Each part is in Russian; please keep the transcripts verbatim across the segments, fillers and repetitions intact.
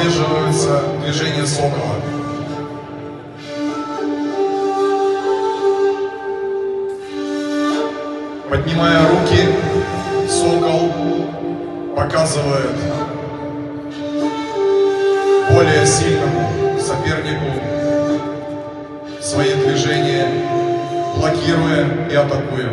поддерживается движение сокола. Поднимая руки, сокол показывает более сильному сопернику свои движения, блокируя и атакуя.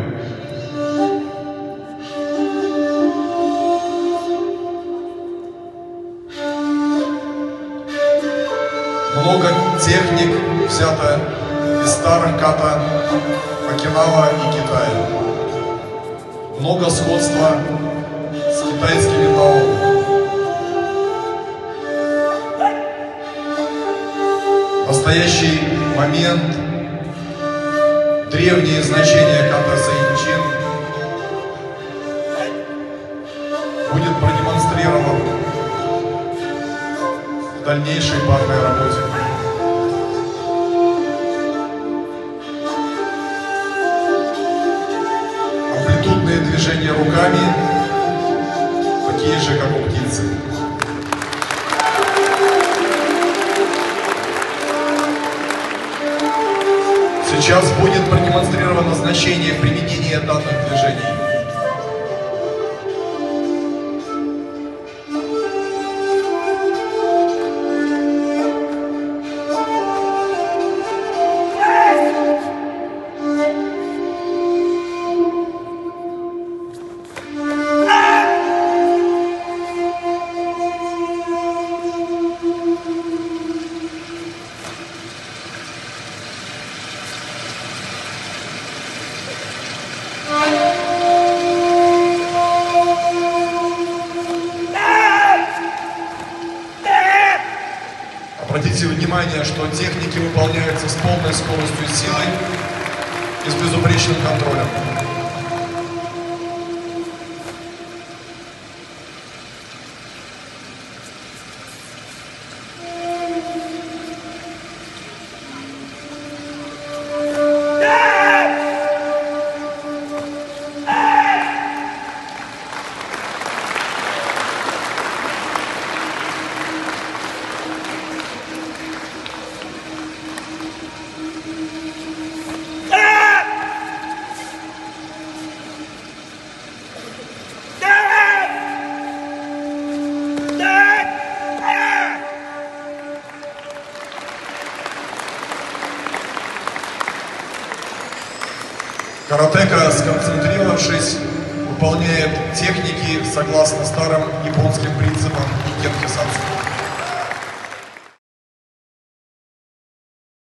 Много техник взято из старых ката Окинава и Китая. Много сходства с китайскими тао. В настоящий момент древние значения ката Сэйчин будет продемонстрирован в дальнейшей парной работе. Амплитудные движения руками, такие же, как у птицы. Сейчас будет продемонстрировано значение применения данных движений. Обратите внимание, что техники выполняются с полной скоростью и силой и с безупречным контролем. Каратэка, сконцентрировавшись, выполняет техники согласно старым японским принципам кенкисацу.